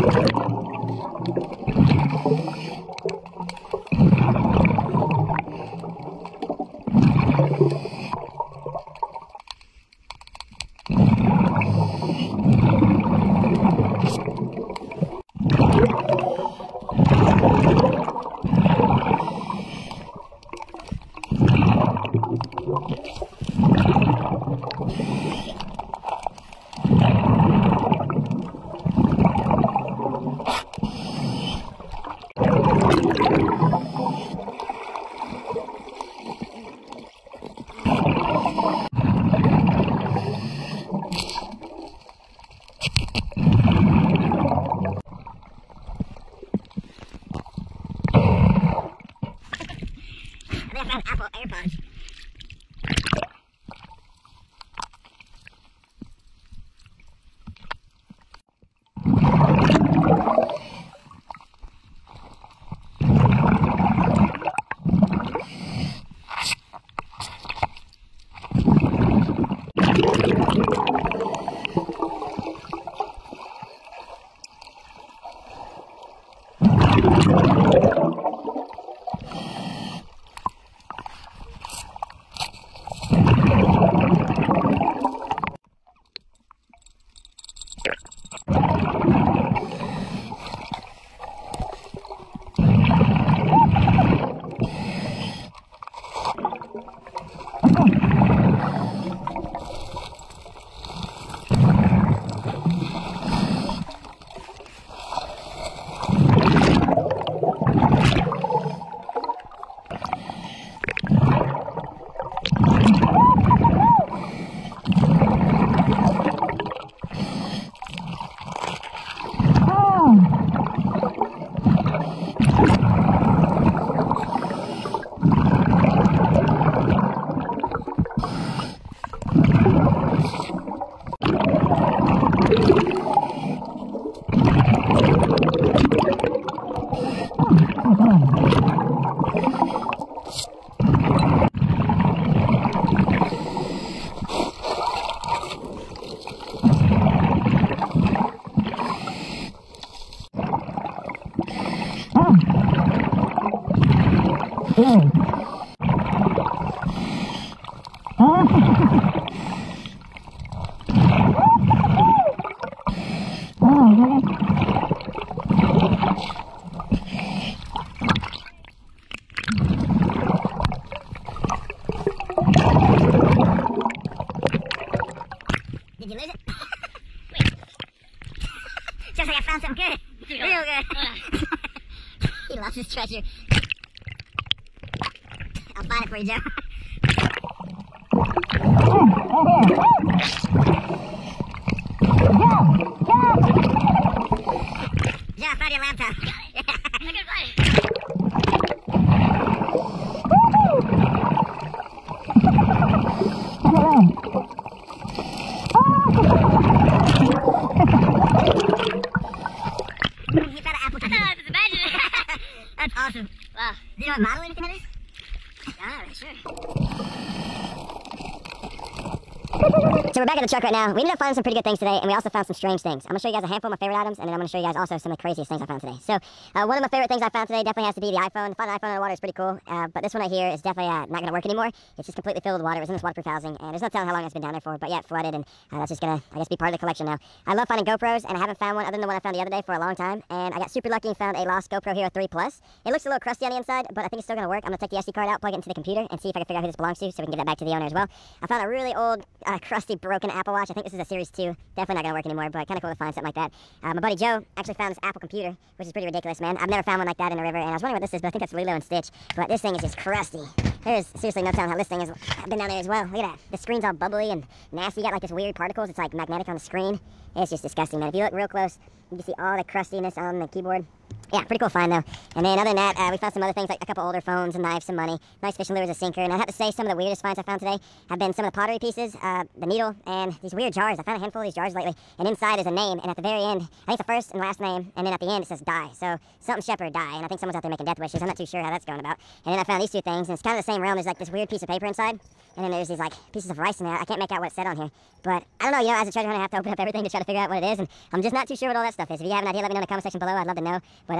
Apple AirPods. Did you lose it? Wait. Sounds like I found something good. Real good. He lost his treasure. I'll find it for you, Joe. Joe, I found your laptop. Look at it. You found an apple computer. I just imagine it. That's awesome. Wow. Do you know what model or anything it is? Ah, sure. So we're back at the truck right now. We ended up finding some pretty good things today, and we also found some strange things. I'm going to show you guys a handful of my favorite items, and then I'm going to show you guys also some of the craziest things I found today. So one of my favorite things I found today definitely has to be the iPhone. Finding an iPhone in the water is pretty cool, but this one right here is definitely not going to work anymore. It's just completely filled with water. It was in this waterproof housing, and there's no telling how long it's been down there for, but yeah, it flooded, and that's just going to, I guess, be part of the collection now. I love finding GoPros, and I haven't found one other than the one I found the other day for a long time, and I got super lucky and found a lost GoPro Hero 3 Plus. It looks a little crusty on the inside, but I think it's still going to work. I'm going to take the SD card out, plug it into the computer, and see if I can figure out who this belongs to so we can give that back to the owner as well. I found a really old, crusty, broken Apple Watch. I think this is a Series 2. Definitely not going to work anymore, but kind of cool to find something like that. My buddy Joe actually found this Apple computer, which is pretty ridiculous, man. I've never found one like that in a river, and I was wondering what this is, but I think that's Lilo and Stitch. But this thing is just crusty. There's seriously no telling how this thing has been down there as well. Look at that. The screen's all bubbly and nasty. You got like this weird particles. It's like magnetic on the screen. It's just disgusting, man. If you look real close, you can see all the crustiness on the keyboard. Yeah, pretty cool find though. And then other than that, we found some other things like a couple older phones, a knife, some money, nice fishing lures, a sinker. And I have to say, some of the weirdest finds I found today have been some of the pottery pieces, the needle, and these weird jars. I found a handful of these jars lately, and inside is a name, and at the very end, I think the first and last name, and then at the end it says die. So something Shepherd die, and I think someone's out there making death wishes. I'm not too sure how that's going about. And then I found these two things, and it's kind of the same realm. There's like this weird piece of paper inside, and then there's these like pieces of rice in there. I can't make out what it said on here, but I don't know. As a treasure hunter, I have to open up everything to try to figure out what it is, and I'm just not too sure what all that stuff is. If you have an idea, let me know in the comment section below. I'd love to know. But